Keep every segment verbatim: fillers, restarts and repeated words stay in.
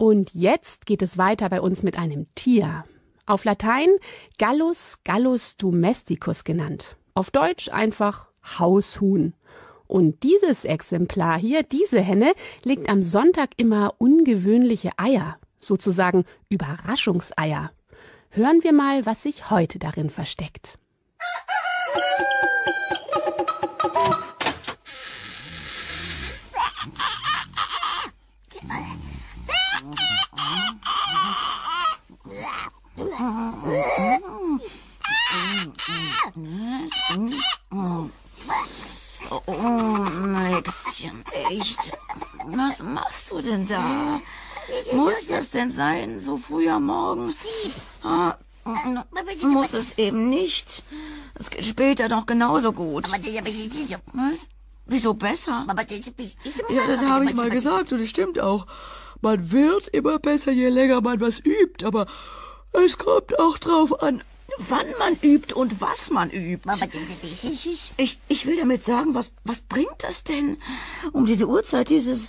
Und jetzt geht es weiter bei uns mit einem Tier. Auf Latein Gallus gallus domesticus genannt. Auf Deutsch einfach Haushuhn. Und dieses Exemplar hier, diese Henne, legt am Sonntag immer ungewöhnliche Eier, sozusagen Überraschungseier. Hören wir mal, was sich heute darin versteckt. Oh, Maxchen, echt? Was machst du denn da? Muss das denn sein, so früh am Morgen? Ah, muss es eben nicht. Es geht später doch genauso gut. Was? Wieso besser? Ja, das habe ich mal gesagt und es stimmt auch. Man wird immer besser, je länger man was übt, aber es kommt auch drauf an, wann man übt und was man übt. Ich, ich will damit sagen, was, was bringt das denn? Um diese Uhrzeit dieses...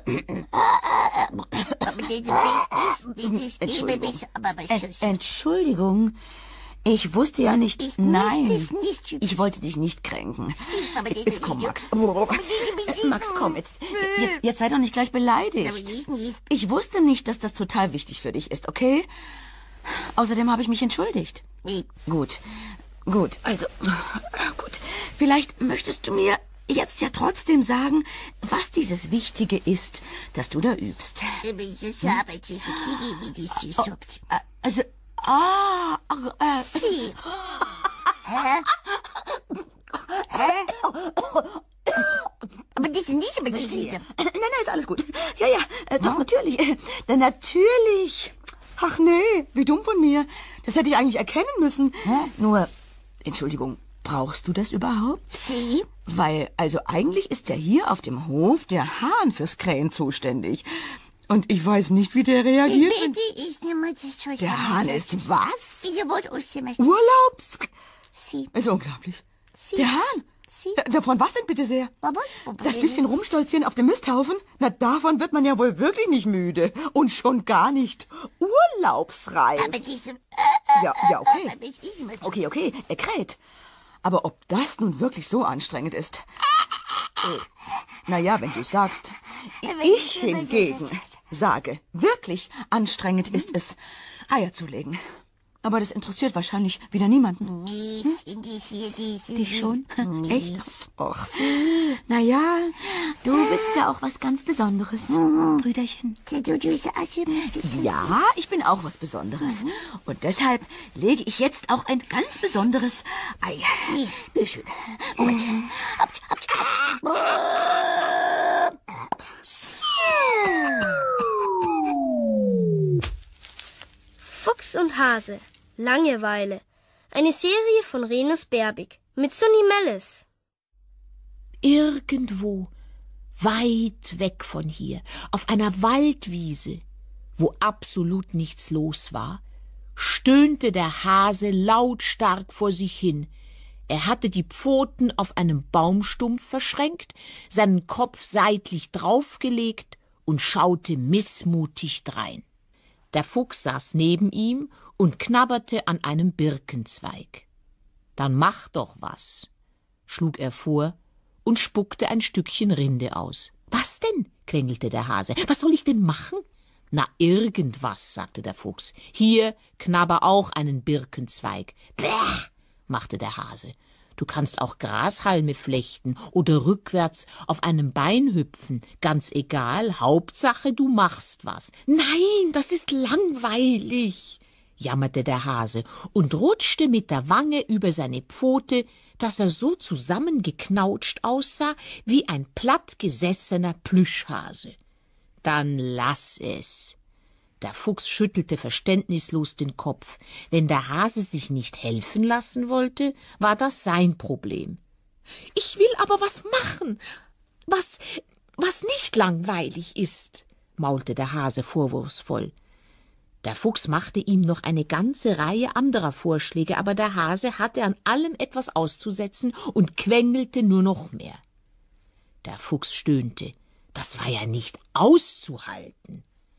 Entschuldigung. Entschuldigung. Ich wusste ja nicht... Ich Nein, nicht, nicht, ich wollte dich nicht kränken. Jetzt komm, Max. Max, komm, jetzt, jetzt, jetzt sei doch nicht gleich beleidigt. Ich wusste nicht, dass das total wichtig für dich ist, okay? Außerdem habe ich mich entschuldigt. Gut, gut, also, gut. Vielleicht möchtest du mir jetzt ja trotzdem sagen, was dieses Wichtige ist, dass du da übst. Hm? Oh, also, ah, äh, Sie. Hä? Hä? Aber das ist nicht aber das Nein, nein, ist alles gut. Ja, ja, äh, doch, natürlich. Äh, natürlich. Ach nee, wie dumm von mir. Das hätte ich eigentlich erkennen müssen. Hä? Nur, Entschuldigung, brauchst du das überhaupt? Sie? Weil, also eigentlich ist ja hier auf dem Hof der Hahn fürs Krähen zuständig. Und ich weiß nicht, wie der reagiert. Der Hahn ist was? Urlaubs? Ist unglaublich. Der Hahn? Davon was denn bitte sehr? Das bisschen Rumstolzieren auf dem Misthaufen? Na, davon wird man ja wohl wirklich nicht müde. Und schon gar nicht urlaubsreif. Ja, ja, okay. Okay, okay, er kräht. Aber ob das nun wirklich so anstrengend ist? Naja, wenn du sagst. Ich hingegen sage, wirklich anstrengend ist es, Eier zu legen. Aber das interessiert wahrscheinlich wieder niemanden. Mich hm? interessiert dich. Dich schon? Mich. Echt? Och. Naja, du bist ja auch was ganz Besonderes, mhm. Brüderchen. Ja, ich bin auch was Besonderes. Mhm. Und deshalb lege ich jetzt auch ein ganz besonderes Ei. Bitte schön. Moment. Habt, habt, habt. Fuchs und Hase. Langeweile. Eine Serie von Renus Berbig mit Sunny Mellis. Irgendwo, weit weg von hier, auf einer Waldwiese, wo absolut nichts los war, stöhnte der Hase lautstark vor sich hin. Er hatte die Pfoten auf einem Baumstumpf verschränkt, seinen Kopf seitlich draufgelegt und schaute missmutig drein. Der Fuchs saß neben ihm und knabberte an einem Birkenzweig. »Dann mach doch was«, schlug er vor und spuckte ein Stückchen Rinde aus. »Was denn?« quengelte der Hase. »Was soll ich denn machen?« »Na, irgendwas«, sagte der Fuchs. »Hier, knabber auch einen Birkenzweig.« »Bäh«, machte der Hase. »Du kannst auch Grashalme flechten oder rückwärts auf einem Bein hüpfen. Ganz egal, Hauptsache, du machst was.« »Nein, das ist langweilig«, jammerte der Hase und rutschte mit der Wange über seine Pfote, dass er so zusammengeknautscht aussah wie ein plattgesessener Plüschhase. »Dann lass es.« Der Fuchs schüttelte verständnislos den Kopf. Wenn der Hase sich nicht helfen lassen wollte, war das sein Problem. »Ich will aber was machen, was, was nicht langweilig ist«, maulte der Hase vorwurfsvoll. Der Fuchs machte ihm noch eine ganze Reihe anderer Vorschläge, aber der Hase hatte an allem etwas auszusetzen und quengelte nur noch mehr. Der Fuchs stöhnte. Das war ja nicht auszuhalten.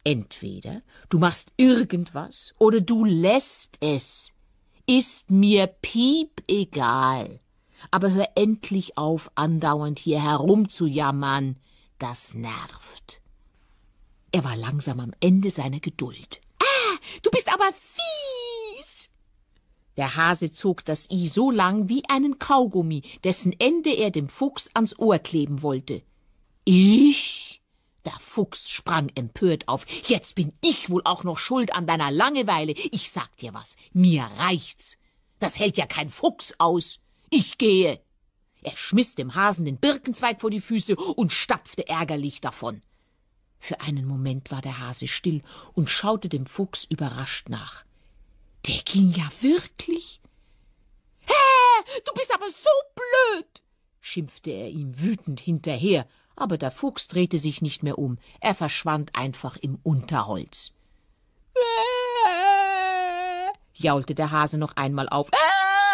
Entweder du machst irgendwas oder du lässt es. Ist mir piep egal. Aber hör endlich auf, andauernd hier herumzujammern. Das nervt. Er war langsam am Ende seiner Geduld. Ah, du bist aber fies! Der Hase zog das I so lang wie einen Kaugummi, dessen Ende er dem Fuchs ans Ohr kleben wollte. Ich? Der Fuchs sprang empört auf. Jetzt bin ich wohl auch noch schuld an deiner Langeweile. Ich sag dir was, mir reicht's. Das hält ja kein Fuchs aus. Ich gehe. Er schmiss dem Hasen den Birkenzweig vor die Füße und stapfte ärgerlich davon. Für einen Moment war der Hase still und schaute dem Fuchs überrascht nach. Der ging ja wirklich. Hä, du bist aber so blöd, schimpfte er ihm wütend hinterher, aber der Fuchs drehte sich nicht mehr um. Er verschwand einfach im Unterholz. Äh, jaulte der Hase noch einmal auf. Äh,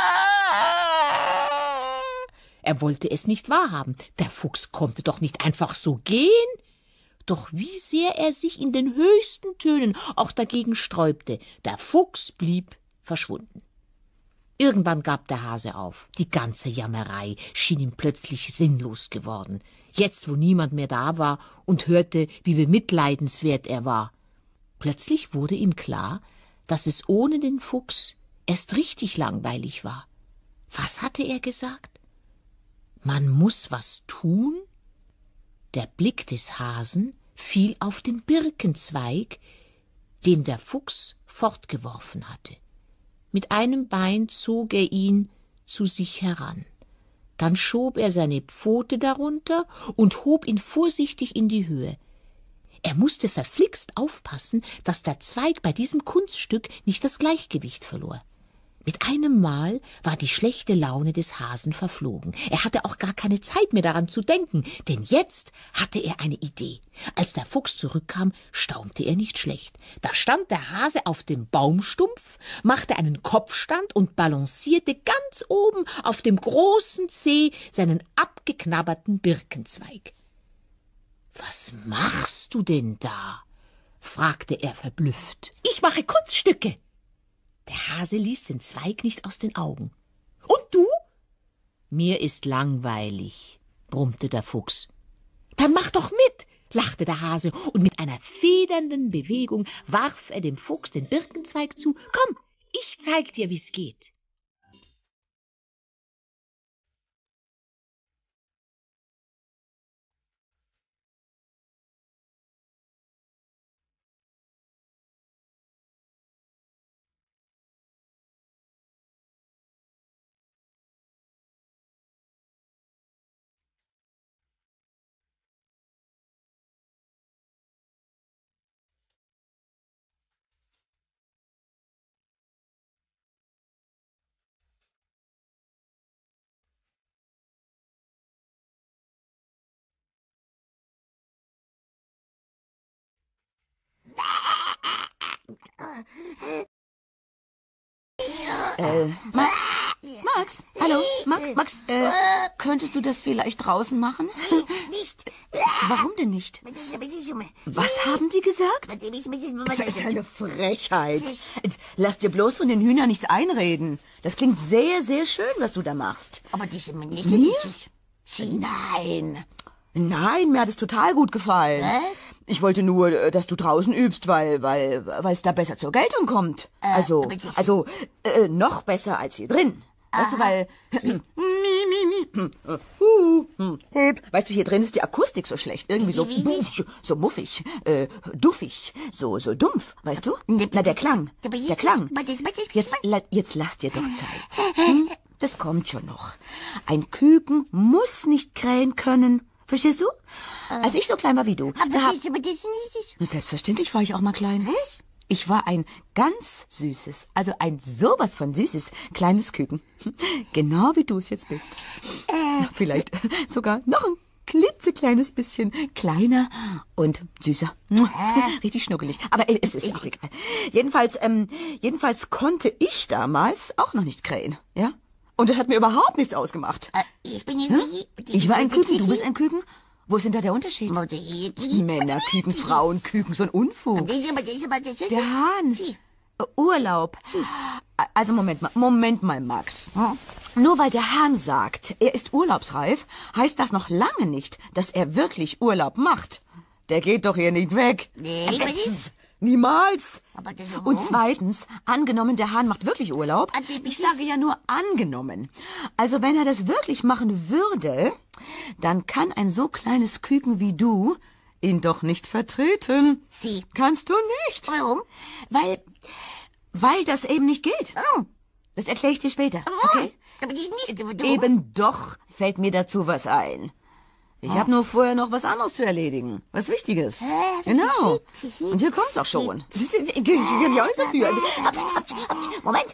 er wollte es nicht wahrhaben. Der Fuchs konnte doch nicht einfach so gehen. Doch wie sehr er sich in den höchsten Tönen auch dagegen sträubte, der Fuchs blieb verschwunden. Irgendwann gab der Hase auf. Die ganze Jammerei schien ihm plötzlich sinnlos geworden. Jetzt, wo niemand mehr da war und hörte, wie bemitleidenswert er war. Plötzlich wurde ihm klar, dass es ohne den Fuchs erst richtig langweilig war. Was hatte er gesagt? Man muss was tun? Der Blick des Hasen fiel auf den Birkenzweig, den der Fuchs fortgeworfen hatte. Mit einem Bein zog er ihn zu sich heran. Dann schob er seine Pfote darunter und hob ihn vorsichtig in die Höhe. Er musste verflixt aufpassen, dass der Zweig bei diesem Kunststück nicht das Gleichgewicht verlor. Mit einem Mal war die schlechte Laune des Hasen verflogen. Er hatte auch gar keine Zeit mehr daran zu denken, denn jetzt hatte er eine Idee. Als der Fuchs zurückkam, staunte er nicht schlecht. Da stand der Hase auf dem Baumstumpf, machte einen Kopfstand und balancierte ganz oben auf dem großen Zeh seinen abgeknabberten Birkenzweig. »Was machst du denn da?« fragte er verblüfft. »Ich mache Kunststücke.« Der Hase ließ den Zweig nicht aus den Augen. »Und du?« »Mir ist langweilig«, brummte der Fuchs. »Dann mach doch mit«, lachte der Hase, und mit einer federnden Bewegung warf er dem Fuchs den Birkenzweig zu. »Komm, ich zeig dir, wie's geht.« Äh, Max? Max? Hallo? Max? Max, äh, könntest du das vielleicht draußen machen? Nicht. Warum denn nicht? Was haben die gesagt? Das ist eine Frechheit. Lass dir bloß von den Hühnern nichts einreden. Das klingt sehr, sehr schön, was du da machst. Aber diese nicht. Mir? Nein. Nein, mir hat es total gut gefallen. Hä? Ich wollte nur, dass du draußen übst, weil weil weil es da besser zur Geltung kommt. Äh, also aber das- also äh, noch besser als hier drin. Weißt du, weil weißt du, hier drin ist die Akustik so schlecht, irgendwie so Wie- wie- so muffig, äh, duffig, so so dumpf, weißt du? Na, der Klang, Aber jetzt- der Klang. jetzt- Jetzt la- jetzt lass dir doch Zeit. Hm? Das kommt schon noch. Ein Küken muss nicht krähen können. Verstehst du? Als ich so klein war wie du, da Aber hab, das, aber das nicht. selbstverständlich war ich auch mal klein. Was? Ich war ein ganz süßes, also ein sowas von süßes kleines Küken. Genau wie du es jetzt bist. Äh. Vielleicht sogar noch ein klitzekleines bisschen kleiner und süßer. Richtig schnuckelig. Aber es ist auch egal. Jedenfalls, ähm, jedenfalls konnte ich damals auch noch nicht krähen, ja? Und das hat mir überhaupt nichts ausgemacht. Äh, Ich bin Ja? Ich war ein Küken, du bist ein Küken. Wo ist denn da der Unterschied? Männerküken, Frauenküken, so ein Unfug. Der Hahn. Urlaub. Also Moment mal, Moment mal, Max. Nur weil der Hahn sagt, er ist urlaubsreif, heißt das noch lange nicht, dass er wirklich Urlaub macht. Der geht doch hier nicht weg. Niemals. Und zweitens, angenommen, der Hahn macht wirklich Urlaub. Ich sage ja nur angenommen. Also wenn er das wirklich machen würde, dann kann ein so kleines Küken wie du ihn doch nicht vertreten. Sie. Kannst du nicht. Warum? Weil, weil das eben nicht geht. Oh. Das erkläre ich dir später. Okay? Aber die nicht. Du. Eben doch fällt mir dazu was ein. Ich habe nur vorher noch was anderes zu erledigen. Was Wichtiges. Genau. Und hier kommt's auch schon. Ich kann ja auch nichts dafür. Moment.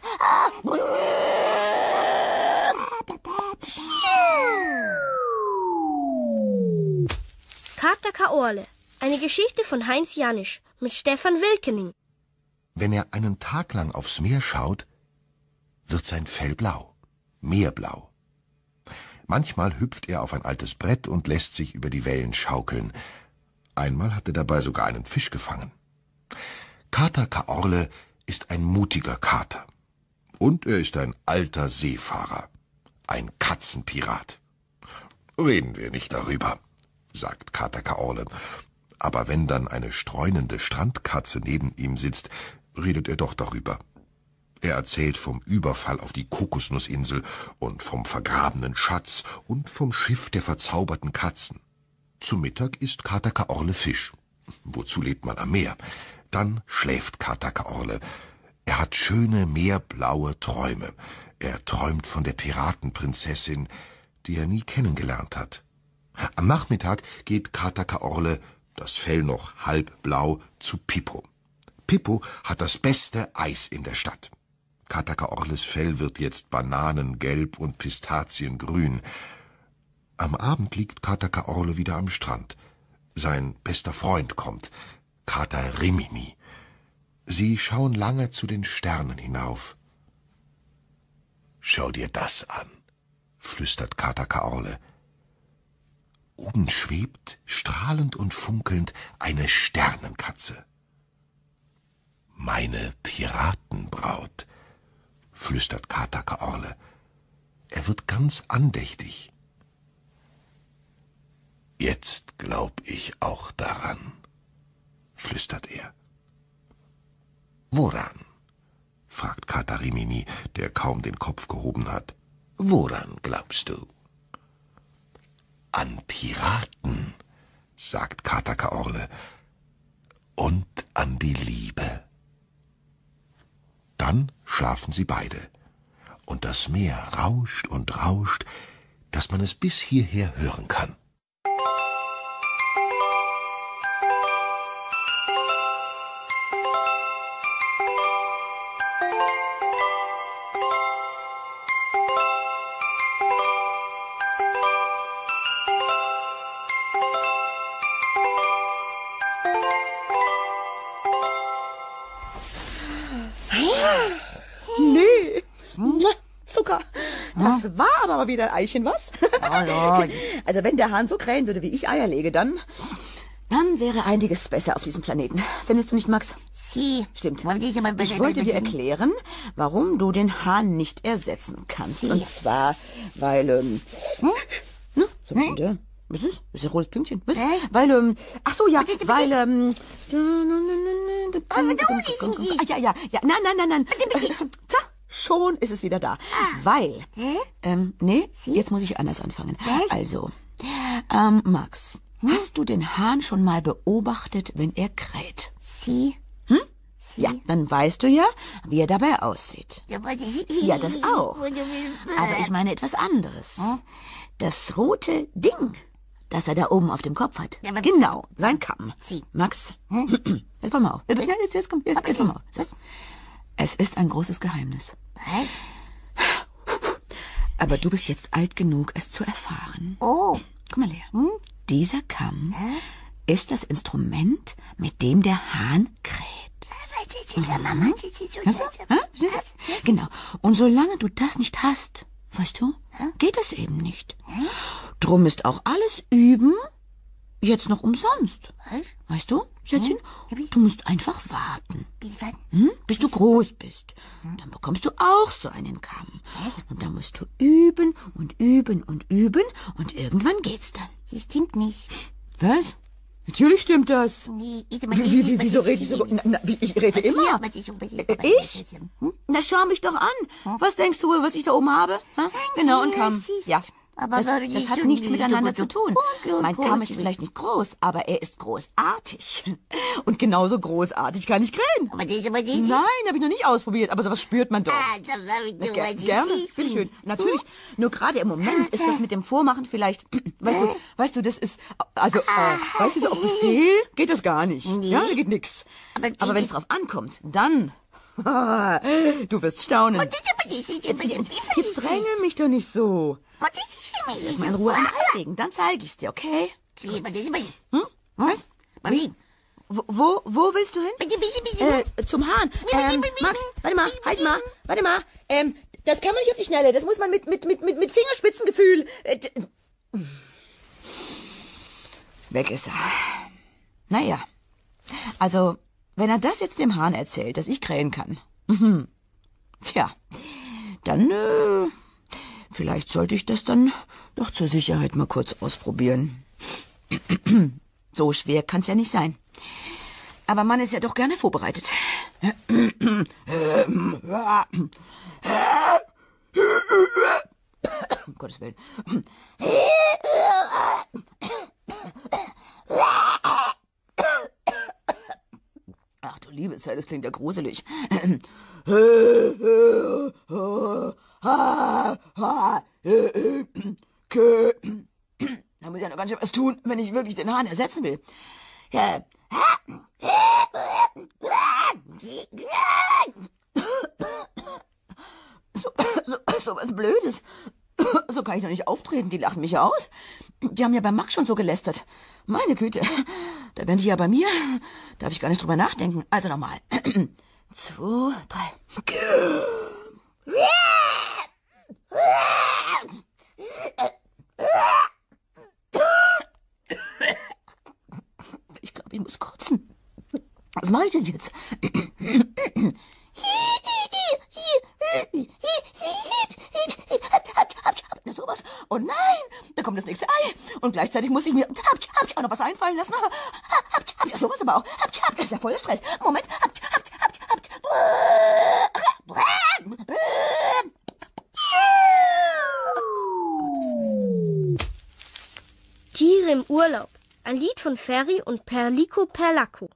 Kater Kaorle. Eine Geschichte von Heinz Janisch mit Stefan Wilkening. Wenn er einen Tag lang aufs Meer schaut, wird sein Fell blau, meerblau. Manchmal hüpft er auf ein altes Brett und lässt sich über die Wellen schaukeln. Einmal hat er dabei sogar einen Fisch gefangen. Kater Kaorle ist ein mutiger Kater. Und er ist ein alter Seefahrer, ein Katzenpirat. Reden wir nicht darüber, sagt Kater Kaorle. Aber wenn dann eine streunende Strandkatze neben ihm sitzt, redet er doch darüber. Er erzählt vom Überfall auf die Kokosnussinsel und vom vergrabenen Schatz und vom Schiff der verzauberten Katzen. Zu Mittag isst Kater Kaorle Fisch. Wozu lebt man am Meer? Dann schläft Kater Kaorle. Er hat schöne meerblaue Träume. Er träumt von der Piratenprinzessin, die er nie kennengelernt hat. Am Nachmittag geht Kater Kaorle, das Fell noch halb blau, zu Pippo. Pippo hat das beste Eis in der Stadt. Kater Kaorles Fell wird jetzt bananengelb und pistaziengrün. Am Abend liegt Kater Kaorle wieder am Strand. Sein bester Freund kommt, Kater Rimini. Sie schauen lange zu den Sternen hinauf. »Schau dir das an«, flüstert Kater Kaorle. Oben schwebt, strahlend und funkelnd, eine Sternenkatze. »Meine Piratenbraut«, flüstert Kater Kaorle. Er wird ganz andächtig. »Jetzt glaub ich auch daran«, flüstert er. »Woran?«, fragt Kater Rimini, der kaum den Kopf gehoben hat. »Woran glaubst du?« »An Piraten«, sagt Kater Kaorle, »und an die Liebe.« Dann schlafen sie beide, und das Meer rauscht und rauscht, dass man es bis hierher hören kann. Nee. Zucker. Das war aber mal wieder ein Eichen, was? Also wenn der Hahn so krähen würde, wie ich Eier lege, dann, dann wäre einiges besser auf diesem Planeten. Findest du nicht, Max? Sie. Stimmt. Ich Ich wollte dir erklären, warum du den Hahn nicht ersetzen kannst. Und zwar, weil, ähm, ne? So ein der. Was ist? Das ist ein rotes Pünktchen. Was? Weil, ähm, ach so, ja, weil, ähm, ah, ja, ja, ja, nein, nein, nein, nein. Ta, schon ist es wieder da. Weil, ähm, nee, jetzt muss ich anders anfangen. Also, ähm, Max, hast du den Hahn schon mal beobachtet, wenn er kräht? Sie. Hm? Ja, dann weißt du ja, wie er dabei aussieht. Ja, das auch. Aber ich meine etwas anderes. Das rote Ding, das er da oben auf dem Kopf hat. Genau, sein Kamm. Max, jetzt pass mal auf. Jetzt, jetzt, komm, jetzt, jetzt pass mal auf. Es ist ein großes Geheimnis. Aber du bist jetzt alt genug, es zu erfahren. Oh. Guck mal her. Dieser Kamm ist das Instrument, mit dem der Hahn kräht. Mhm. Weißt du? Ja? Genau. Und solange du das nicht hast, weißt du, geht es eben nicht. Drum ist auch alles Üben jetzt noch umsonst. Was? Weißt du, Schätzchen, Hm? du musst einfach warten. Bis wann? Hm? Bis du groß bist. Dann bekommst du auch so einen Kamm. Und dann musst du üben und üben und üben und irgendwann geht's dann. Das stimmt nicht. Was? Natürlich stimmt das. Nee, ich, Wie, wie, wie, wieso rede ich so? Na, na, wie, ich rede immer. Ich? Na, schau mich doch an. Was denkst du wohl, was ich da oben habe? Ha? Genau, ein Kamm. Ja. Aber Das, warum das ist hat so nichts ein miteinander so zu tun. gut, Mein gut, Kamm ist gut. vielleicht nicht groß, aber er ist großartig. Und genauso großartig kann ich krähen. Aber das, aber das Nein, habe ich noch nicht ausprobiert, aber sowas spürt man doch. Ah, da war ich nur, Ger was ich gerne, süß bitteschön. bin. Natürlich, nur gerade im Moment ist das mit dem Vormachen vielleicht, weißt du, weißt du, das ist, also, äh, weißt du, so auf Befehl geht das gar nicht. Ja, da geht nix. Aber Aber wenn es drauf ankommt, dann, du wirst staunen. Das, aber das, das, aber das, Jetzt drängel mich doch nicht so. aber das ist immer Lass mal in Ruhe ein Ei legen, dann zeige ich's dir, okay? Aber das, aber Hm? Was? aber wie? Wo, wo, wo willst du hin? Bitte, bitte, bitte. Äh, zum Hahn. Ähm, Max, warte mal, halt mal, warte mal. Ähm, das kann man nicht auf die Schnelle, das muss man mit, mit, mit, mit, mit Fingerspitzengefühl. Äh, d- Weg ist er. Naja, also, wenn er das jetzt dem Hahn erzählt, dass ich krähen kann, mhm. Tja, dann, äh, vielleicht sollte ich das dann doch zur Sicherheit mal kurz ausprobieren. So schwer kann's ja nicht sein. Aber man ist ja doch gerne vorbereitet. Um Gottes Willen. Ach du liebe Zeit, das klingt ja gruselig. Da muss ich ja noch ganz schön was tun, wenn ich wirklich den Hahn ersetzen will. Ja. So, so, so was Blödes. So kann ich doch nicht auftreten, die lachen mich ja aus. Die haben ja bei Max schon so gelästert. Meine Güte, da wären die ja bei mir. Darf ich gar nicht drüber nachdenken. Also nochmal. Zwei, drei. Ich glaube, ich muss kotzen. Was mache ich denn jetzt? Na sowas. Oh nein, da kommt das nächste Ei. Und gleichzeitig muss ich mir auch noch was einfallen lassen. Ja, sowas aber auch. Das ist ja voller Stress. Moment. Tiere im Urlaub. Ein Lied von Ferry und Perlico Perlacco.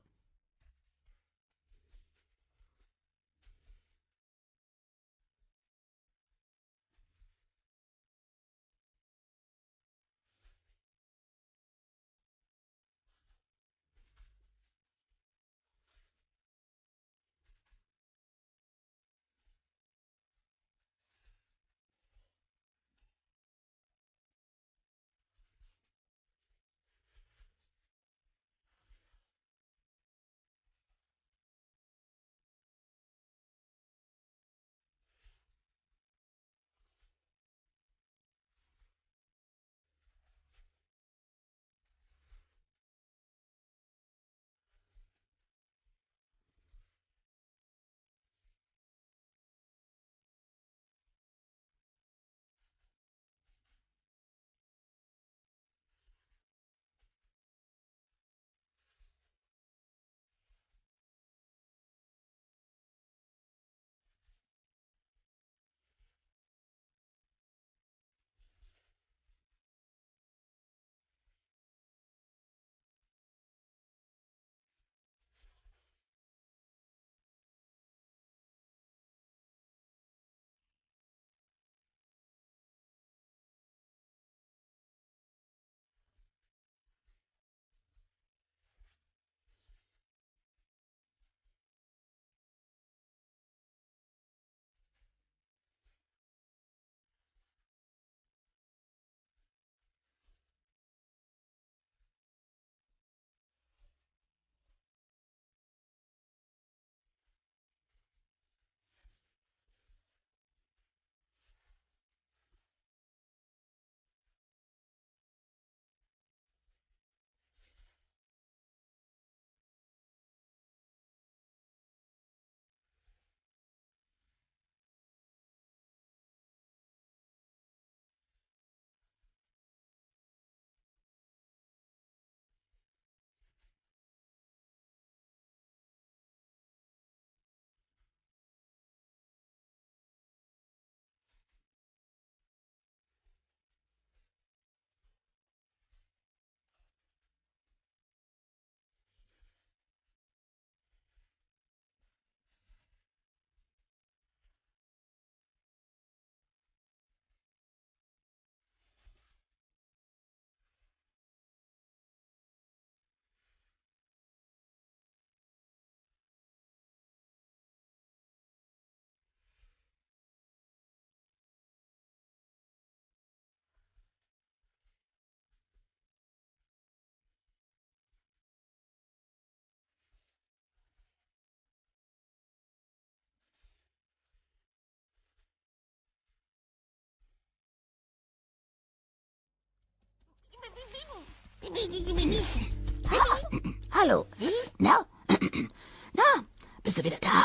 Hallo. Na? Na? Bist du wieder da?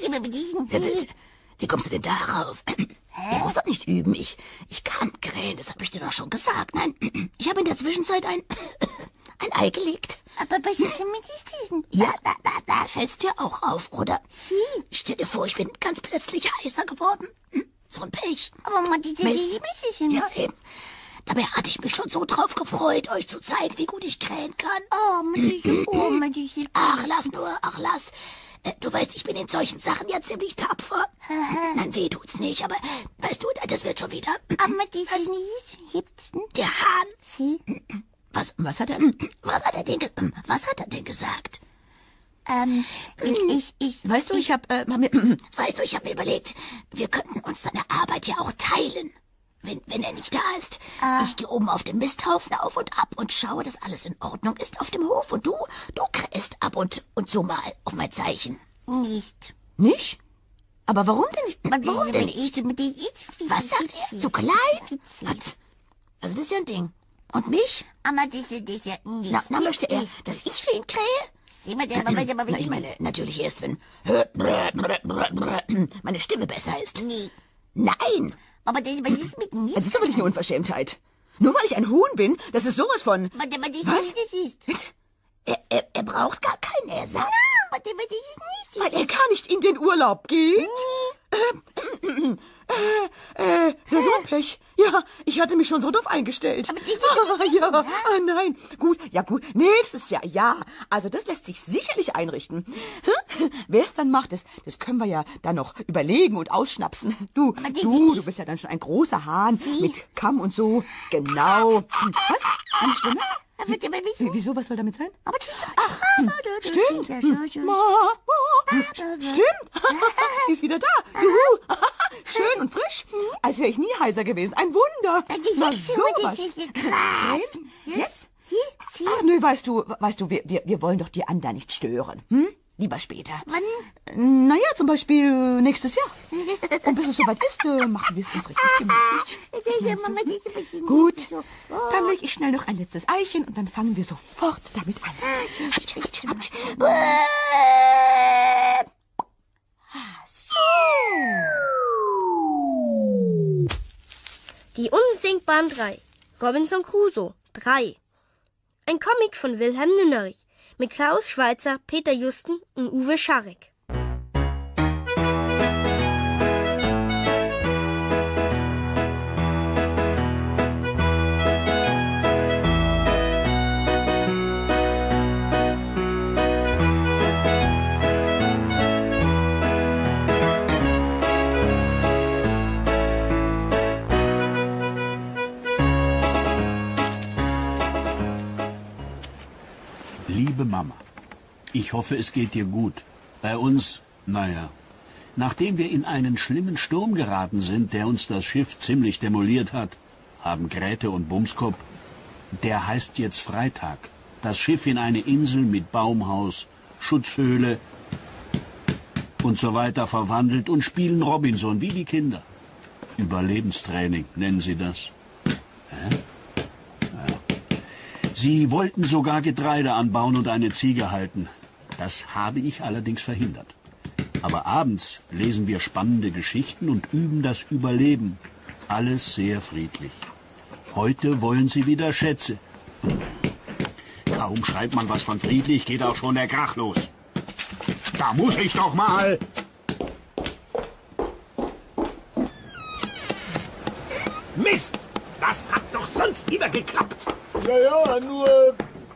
Wie kommst du denn darauf? Du musst doch nicht üben. Ich, ich kann krähen, das habe ich dir doch schon gesagt. Nein, ich habe in der Zwischenzeit ein, ein Ei gelegt. Aber was ist denn mit diesen? Ja, da, da, da fällt's dir auch auf, oder? Sie? Stell dir vor, ich bin ganz plötzlich heißer geworden. So ein Pech. Aber man, diese Mist. Ja, eben. Dabei hatte ich mich schon so drauf gefreut, euch zu zeigen, wie gut ich krähen kann. Oh, meine oh, meine Ach, lass nur, ach, lass. Äh, du weißt, ich bin in solchen Sachen ja ziemlich tapfer. Nein, weh tut's nicht, aber weißt du, das wird schon wieder. Aber diese nicht hübschen. Der Hahn. Sie? Was, was hat er, was hat er denn, ge- was hat er denn gesagt? Ähm, ich, ich, ich. Weißt du, ich hab, äh, hab mir, weißt du, ich hab mir überlegt, wir könnten uns seine Arbeit ja auch teilen. Wenn, wenn er nicht da ist. Ah. Ich gehe oben auf dem Misthaufen auf und ab und schaue, dass alles in Ordnung ist auf dem Hof. Und du, du krähst ab und, und so mal auf mein Zeichen. Nicht. Nicht? Aber warum denn nicht? Warum diese- denn nicht? diese- mit den Ich- Was sagt er? Zu klein? Was? Also das ist ja ein Ding. Und mich? Aber diese, diese, nicht. Na, na möchte er, nicht. dass ich für ihn krähe? Sieh mal, der, aber, aber, Na, ich meine, natürlich erst, wenn meine Stimme besser ist. Nee. Nein! Aber das, was ist mit nicht? Das ist doch wirklich eine Unverschämtheit. Nur weil ich ein Huhn bin, das ist sowas von... Aber der, was ist Was? das ist? Er, er, er braucht gar keinen Ersatz. Aber der, was ist nicht? Weil er kann nicht in den Urlaub gehen. Äh, äh, so so ein Pech. Ja, ich hatte mich schon so doof eingestellt. Aber diese- ah, ja, ah, nein. Gut, ja gut, nächstes Jahr, ja. Also das lässt sich sicherlich einrichten. Hm? Wer es dann macht, das, das können wir ja dann noch überlegen und ausschnapsen. Du, die- du, die- du bist ja dann schon ein großer Hahn mit Kamm und so. Genau. Hm, Was? Eine Stimme? Aber der, was ist Wie- Wieso, was soll damit sein? Aber diese, Ach, hm, stimmt. Ja, Hm. so, so. Ma, ma. Stimmt. Sie ist wieder da. Juhu. Schön und frisch. Als wäre ich nie heiser gewesen. Ein Wunder. Die Na, wechseln mit sowas. diese Gras. Jetzt? Hier, sie. Ach, nö, weißt du, weißt du, wir, wir, wir wollen doch die anderen nicht stören. Hm? Lieber später. Wann? Naja, zum Beispiel nächstes Jahr. Und bis es soweit ist, äh, machen wir es uns richtig gemütlich. Was Ja, meinst du? Mama, diese bisschen Gut, nicht so. Oh. dann lege ich schnell noch ein letztes Eichen und dann fangen wir sofort damit an. Die unsinkbaren drei. Robinson Crusoe. drei. Ein Comic von Wilhelm Nünnerich mit Klaus Schweizer, Peter Justen und Uwe Scharek. Liebe Mama, ich hoffe, es geht dir gut. Bei uns, naja, nachdem wir in einen schlimmen Sturm geraten sind, der uns das Schiff ziemlich demoliert hat, haben Grete und Bumskop, der heißt jetzt Freitag, das Schiff in eine Insel mit Baumhaus, Schutzhöhle und so weiter verwandelt und spielen Robinson wie die Kinder. Überlebenstraining nennen sie das. Hä? Sie wollten sogar Getreide anbauen und eine Ziege halten. Das habe ich allerdings verhindert. Aber abends lesen wir spannende Geschichten und üben das Überleben. Alles sehr friedlich. Heute wollen sie wieder Schätze. Kaum schreibt man was von friedlich, geht auch schon der Krach los. Da muss ich doch mal... Mist! Das hat doch sonst immer geklappt. Ja, ja, nur...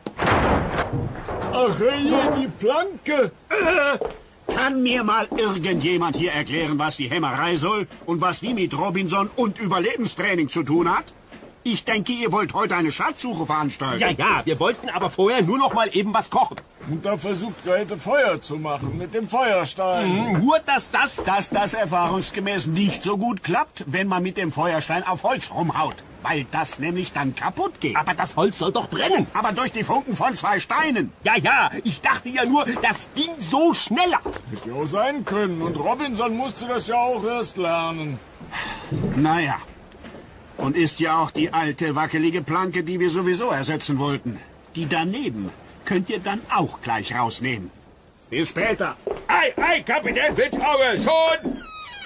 Ach, hier, die Planke. Äh, kann mir mal irgendjemand hier erklären, was die Hämmerei soll und was die mit Robinson und Überlebenstraining zu tun hat? Ich denke, ihr wollt heute eine Schatzsuche veranstalten. Ja, ja, wir wollten aber vorher nur noch mal eben was kochen. Und da versucht Grete Feuer zu machen mit dem Feuerstein. Mhm, nur, dass das... Dass das erfahrungsgemäß nicht so gut klappt, wenn man mit dem Feuerstein auf Holz rumhaut. Weil das nämlich dann kaputt geht. Aber das Holz soll doch brennen. Aber durch die Funken von zwei Steinen. Ja, ja, ich dachte ja nur, das ging so schneller. Hätte ja auch sein können. Und Robinson musste das ja auch erst lernen. Naja. Und ist ja auch die alte, wackelige Planke, die wir sowieso ersetzen wollten. Die daneben könnt ihr dann auch gleich rausnehmen. Bis später. Ei, ei, Kapitän Fitzauge, schon!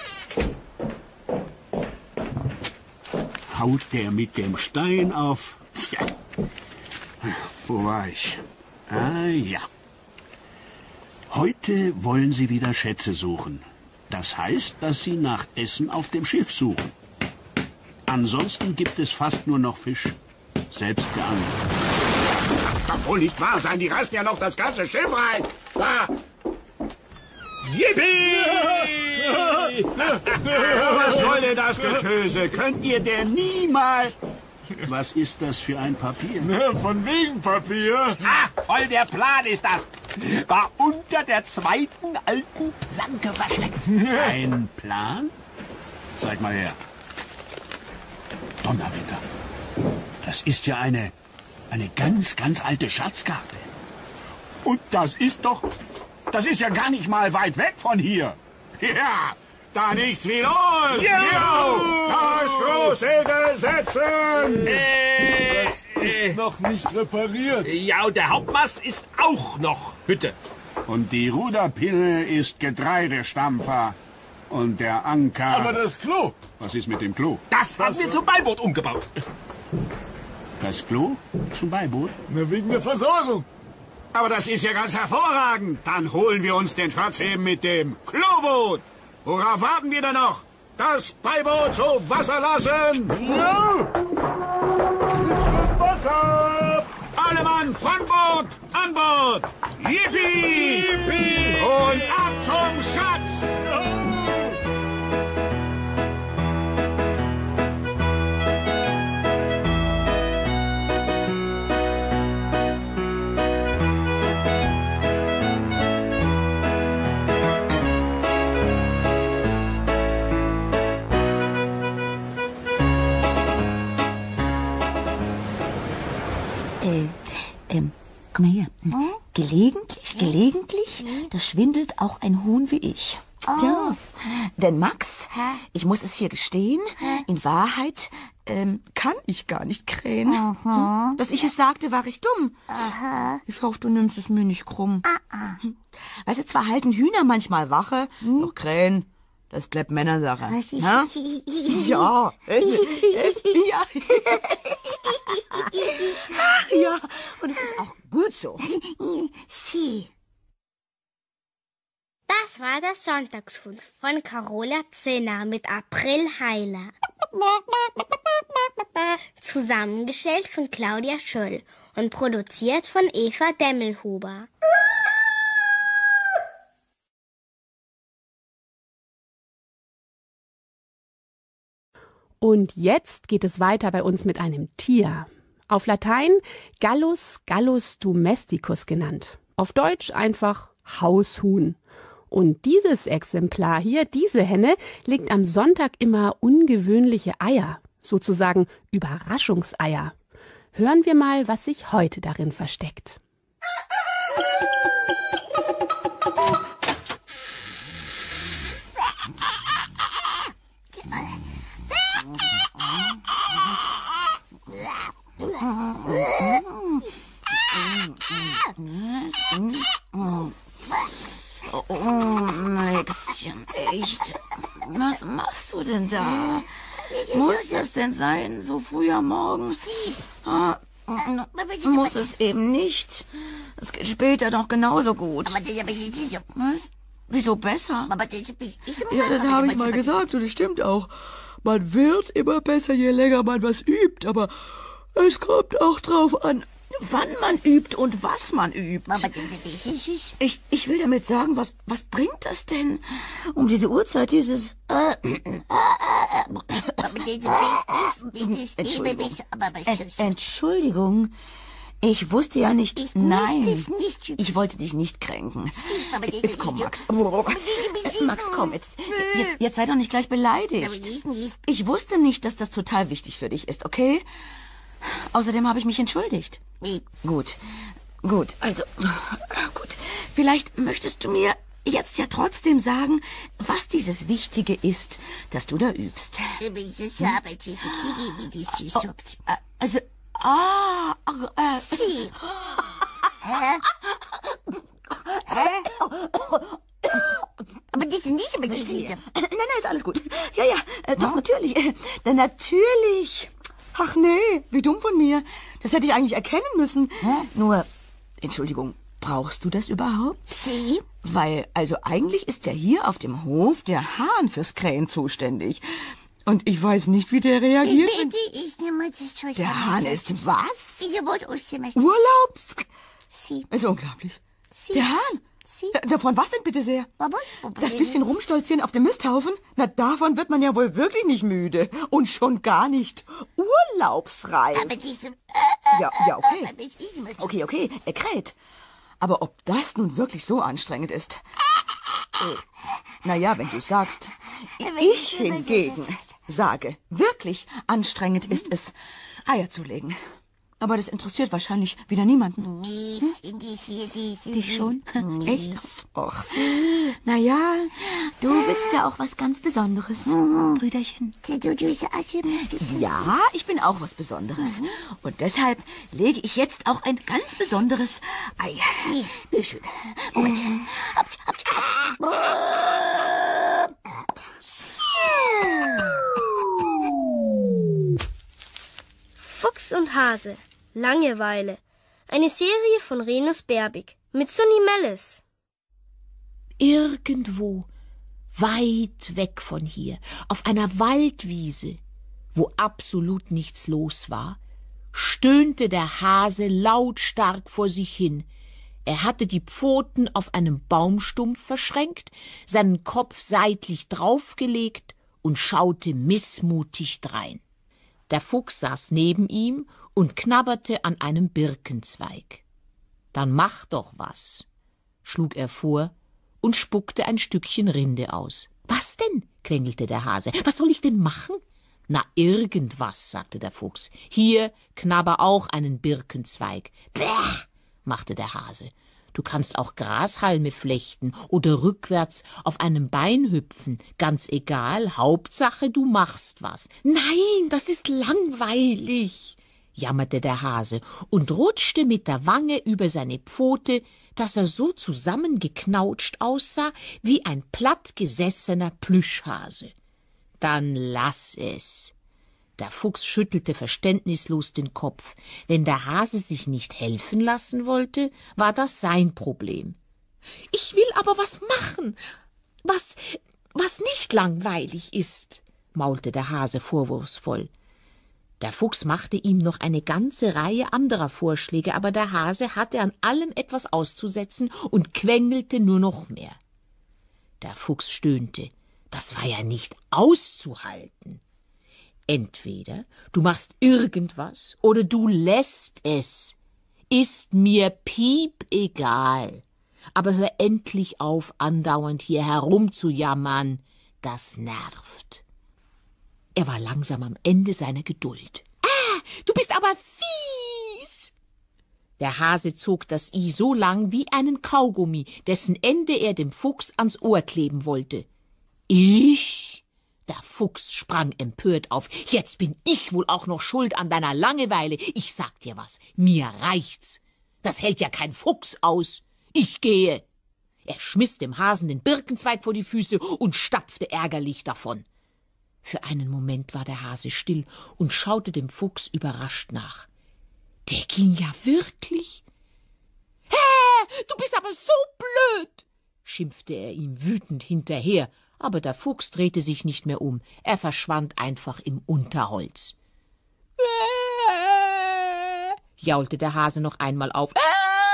Haut der mit dem Stein auf... Tja, wo war ich? Ah, ja. Heute wollen Sie wieder Schätze suchen. Das heißt, dass Sie nach Essen auf dem Schiff suchen. Ansonsten gibt es fast nur noch Fisch. Selbst geangelt. Das kann wohl nicht wahr sein. Die reißen ja noch das ganze Schiff rein. Da. Yippie! Was soll denn das Getöse? Könnt ihr denn niemals... Was ist das für ein Papier? Von wegen Papier. Ah, voll der Plan ist das. War unter der zweiten alten Planke versteckt. Ein Plan? Zeig mal her. Donnerwetter. Das ist ja eine, eine ganz, ganz alte Schatzkarte. Und das ist doch... Das ist ja gar nicht mal weit weg von hier. Ja, da nichts wie los. Jo! Das Großsegel setzen! Äh, Das ist noch nicht repariert. Ja, und der Hauptmast ist auch noch Hütte. Und die Ruderpinne ist Getreidestampfer. Und der Anker... Aber das Klo. Was ist mit dem Klo? Das haben wir zum Beiboot umgebaut. Das Klo zum Beiboot? Na, wegen der Versorgung. Aber das ist ja ganz hervorragend. Dann holen wir uns den Schatz eben mit dem Kloboot. Worauf warten wir denn noch? Das Beiboot zu Wasser lassen! Ja! Ist mit Wasser! Alle Mann von Bord, an Bord! Yippie! Yippie! Und ab zum Schatz! Äh, ähm, komm mal her. Hm? Gelegentlich, gelegentlich, da schwindelt auch ein Huhn wie ich. Oh. Ja, denn Max, ich muss es hier gestehen, in Wahrheit ähm, kann ich gar nicht krähen. Aha. Dass ich es sagte, war ich dumm. Aha. Ich hoffe, du nimmst es mir nicht krumm. Aha. Weißt du, zwar halten Hühner manchmal Wache, hm? doch Krähen, das bleibt Männersache. Was ist? Ja, ja. ja. Ja, und es ist auch gut so. Sie. Das war der Sonntagsfund von Carola Zinner mit April Heiler. Zusammengestellt von Claudia Schöll und produziert von Eva Demmelhuber. Und jetzt geht es weiter bei uns mit einem Tier. Auf Latein Gallus gallus domesticus genannt. Auf Deutsch einfach Haushuhn. Und dieses Exemplar hier, diese Henne, legt am Sonntag immer ungewöhnliche Eier, sozusagen Überraschungseier. Hören wir mal, was sich heute darin versteckt. Oh, Maxchen, echt. Was machst du denn da? Muss das denn sein, so früh am Morgen? Ah, muss es eben nicht. Es geht später doch genauso gut. Was? Wieso besser? Ja, das habe ich mal gesagt und es stimmt auch. Man wird immer besser, je länger man was übt, aber es kommt auch drauf an, wann man übt und was man übt. Ich, ich will damit sagen, was, was bringt das denn? Um diese Uhrzeit dieses... Äh, Entschuldigung. Ent, Entschuldigung. Ich wusste ja nicht... Ich nein, nicht. Ich wollte dich nicht kränken. Jetzt komm, Max. Max, komm, jetzt, jetzt, jetzt sei doch nicht gleich beleidigt. Ich wusste nicht, dass das total wichtig für dich ist, okay? Außerdem habe ich mich entschuldigt. Gut, gut, also, gut. Vielleicht möchtest du mir jetzt ja trotzdem sagen, was dieses Wichtige ist, das du da übst. Hm? Also, ah, äh, Sie. Hä? Hä? Aber das ist nicht aber das Nein, nein, ist alles gut. Ja, ja, äh, doch, natürlich. Äh, natürlich. Ach nee, wie dumm von mir. Das hätte ich eigentlich erkennen müssen. Hm? Nur, Entschuldigung, brauchst du das überhaupt? Sie? Weil, also eigentlich ist ja hier auf dem Hof der Hahn fürs Krähen zuständig. Und ich weiß nicht, wie der reagiert. Der Hahn ist was? Urlaubs... Ist unglaublich. Der Hahn? Davon was denn bitte sehr? Das bisschen Rumstolzieren auf dem Misthaufen? Na, davon wird man ja wohl wirklich nicht müde. Und schon gar nicht urlaubsreif. Ja, ja, okay. Okay, okay, er kräht. Aber ob das nun wirklich so anstrengend ist? Naja, wenn du sagst. Ich hingegen sage, wirklich anstrengend ist es, Eier zu legen. Aber das interessiert wahrscheinlich wieder niemanden. Mies, hm? Dich schon? Echt? Och. Naja, du bist ja auch was ganz Besonderes, mhm. Brüderchen. Ja, ich bin auch was Besonderes. Mhm. Und deshalb lege ich jetzt auch ein ganz besonderes Ei. Bitte schön. Moment. Habt, habt, habt. Fuchs und Hase. Langeweile. Eine Serie von Renus Berbig mit Sunny Mellis. Irgendwo, weit weg von hier, auf einer Waldwiese, wo absolut nichts los war, stöhnte der Hase lautstark vor sich hin. Er hatte die Pfoten auf einem Baumstumpf verschränkt, seinen Kopf seitlich draufgelegt und schaute missmutig drein. Der Fuchs saß neben ihm und knabberte an einem Birkenzweig. »Dann mach doch was«, schlug er vor und spuckte ein Stückchen Rinde aus. »Was denn?« quengelte der Hase. »Was soll ich denn machen?« »Na, irgendwas«, sagte der Fuchs. »Hier, knabber auch einen Birkenzweig.« »Bäh«, machte der Hase. »Du kannst auch Grashalme flechten oder rückwärts auf einem Bein hüpfen. Ganz egal, Hauptsache, du machst was.« »Nein, das ist langweilig«, jammerte der Hase und rutschte mit der Wange über seine Pfote, dass er so zusammengeknautscht aussah wie ein plattgesessener Plüschhase. »Dann lass es.« Der Fuchs schüttelte verständnislos den Kopf. Wenn der Hase sich nicht helfen lassen wollte, war das sein Problem. »Ich will aber was machen, was, was nicht langweilig ist«, maulte der Hase vorwurfsvoll. Der Fuchs machte ihm noch eine ganze Reihe anderer Vorschläge, aber der Hase hatte an allem etwas auszusetzen und quengelte nur noch mehr. Der Fuchs stöhnte. Das war ja nicht auszuhalten. Entweder du machst irgendwas oder du lässt es. Ist mir piep egal. Aber hör endlich auf, andauernd hier herumzujammern. Das nervt. Er war langsam am Ende seiner Geduld. »Ah, du bist aber fies!« Der Hase zog das I so lang wie einen Kaugummi, dessen Ende er dem Fuchs ans Ohr kleben wollte. »Ich?« Der Fuchs sprang empört auf. »Jetzt bin ich wohl auch noch schuld an deiner Langeweile. Ich sag dir was, mir reicht's. Das hält ja kein Fuchs aus. Ich gehe.« Er schmiss dem Hasen den Birkenzweig vor die Füße und stapfte ärgerlich davon. Für einen Moment war der Hase still und schaute dem Fuchs überrascht nach. Der ging ja wirklich. »Hä, du bist aber so blöd«, schimpfte er ihm wütend hinterher, aber der Fuchs drehte sich nicht mehr um. Er verschwand einfach im Unterholz. »Äh«, jaulte der Hase noch einmal auf. »Äh«.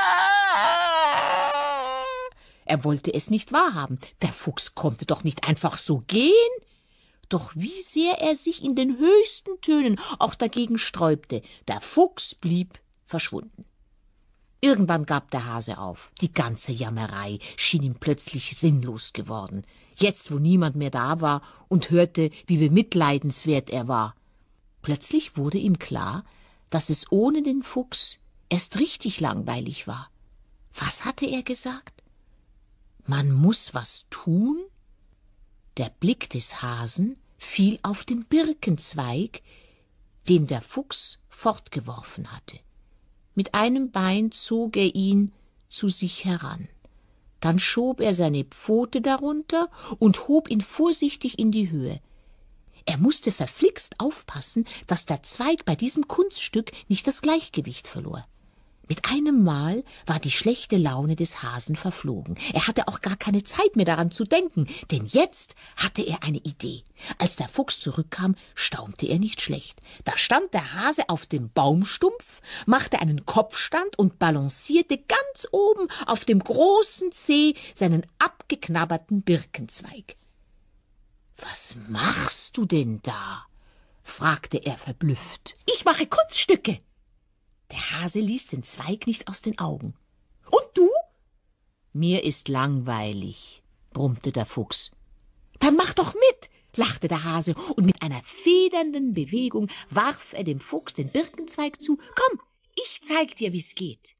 Er wollte es nicht wahrhaben. Der Fuchs konnte doch nicht einfach so gehen. Doch wie sehr er sich in den höchsten Tönen auch dagegen sträubte, der Fuchs blieb verschwunden. Irgendwann gab der Hase auf. Die ganze Jammerei schien ihm plötzlich sinnlos geworden. Jetzt, wo niemand mehr da war und hörte, wie bemitleidenswert er war. Plötzlich wurde ihm klar, dass es ohne den Fuchs erst richtig langweilig war. Was hatte er gesagt? Man muss was tun? Der Blick des Hasen fiel auf den Birkenzweig, den der Fuchs fortgeworfen hatte. Mit einem Bein zog er ihn zu sich heran. Dann schob er seine Pfote darunter und hob ihn vorsichtig in die Höhe. Er musste verflixt aufpassen, dass der Zweig bei diesem Kunststück nicht das Gleichgewicht verlor. Mit einem Mal war die schlechte Laune des Hasen verflogen. Er hatte auch gar keine Zeit mehr daran zu denken, denn jetzt hatte er eine Idee. Als der Fuchs zurückkam, staunte er nicht schlecht. Da stand der Hase auf dem Baumstumpf, machte einen Kopfstand und balancierte ganz oben auf dem großen Zeh seinen abgeknabberten Birkenzweig. »Was machst du denn da?« fragte er verblüfft. »Ich mache Kunststücke.« Der Hase ließ den Zweig nicht aus den Augen. »Und du?« »Mir ist langweilig«, brummte der Fuchs. »Dann mach doch mit«, lachte der Hase, und mit einer federnden Bewegung warf er dem Fuchs den Birkenzweig zu. »Komm, ich zeig dir, wie's geht.«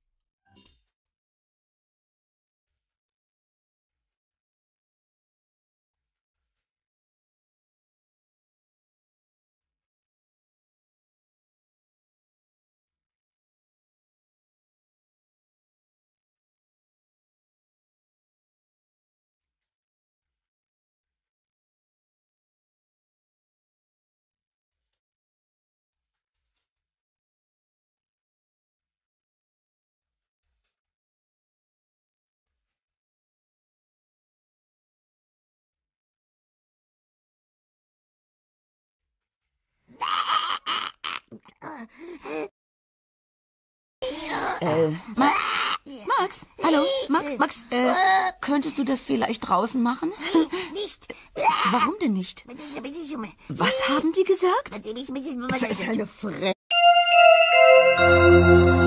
Äh, Max? Max? Hallo? Max? Max, äh, könntest du das vielleicht draußen machen? Nicht. Warum denn nicht? Was haben die gesagt? Das Das ist eine Frechheit.